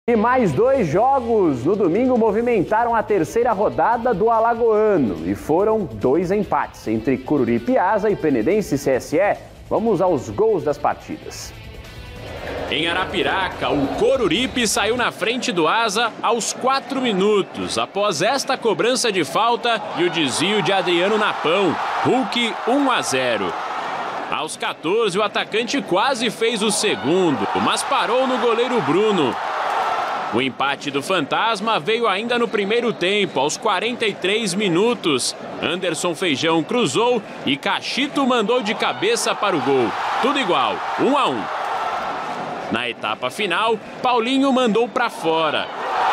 E mais 2 jogos no domingo movimentaram a terceira rodada do Alagoano e foram 2 empates entre Coruripe Asa e Penedense CSE. Vamos aos gols das partidas. Em Arapiraca, o Coruripe saiu na frente do Asa aos 4 minutos, após esta cobrança de falta e o desvio de Adriano Napão. Hulk 1-0. Aos 14, o atacante quase fez o segundo, mas parou no goleiro Bruno. O empate do Fantasma veio ainda no primeiro tempo, aos 43 minutos. Anderson Feijão cruzou e Cachito mandou de cabeça para o gol. Tudo igual, 1-1. Na etapa final, Paulinho mandou para fora.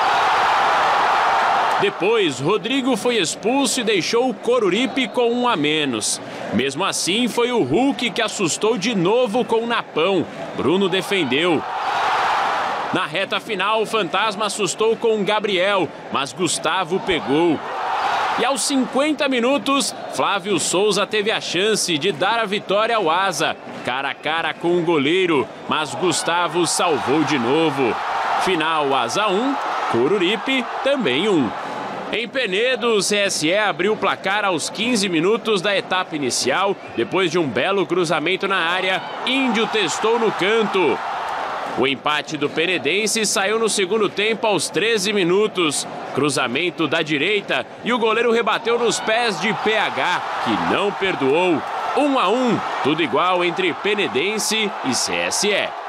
Depois, Rodrigo foi expulso e deixou o Coruripe com 1 a menos. Mesmo assim, foi o Hulk que assustou de novo com o Napão. Bruno defendeu. Na reta final, o Fantasma assustou com o Gabriel, mas Gustavo pegou. E aos 50 minutos, Flávio Souza teve a chance de dar a vitória ao Asa, cara a cara com o goleiro, mas Gustavo salvou de novo. Final Asa 1, Coruripe também 1. Em Penedo, o CSE abriu o placar aos 15 minutos da etapa inicial. Depois de um belo cruzamento na área, Índio testou no canto. O empate do Penedense saiu no segundo tempo aos 13 minutos. Cruzamento da direita e o goleiro rebateu nos pés de PH, que não perdoou. 1 a 1, tudo igual entre Penedense e CSE.